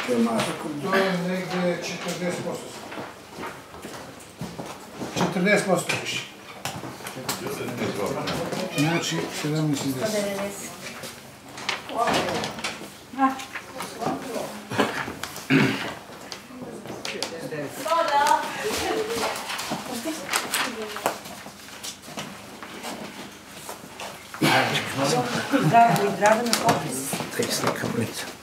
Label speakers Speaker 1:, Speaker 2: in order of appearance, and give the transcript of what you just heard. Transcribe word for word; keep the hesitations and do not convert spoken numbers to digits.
Speaker 1: To je negde četrdeset posto. četrdeset posto više. Znači sedamnaest i deset.
Speaker 2: Zdravo, zdravo na popis.
Speaker 3: Taj slikam lica.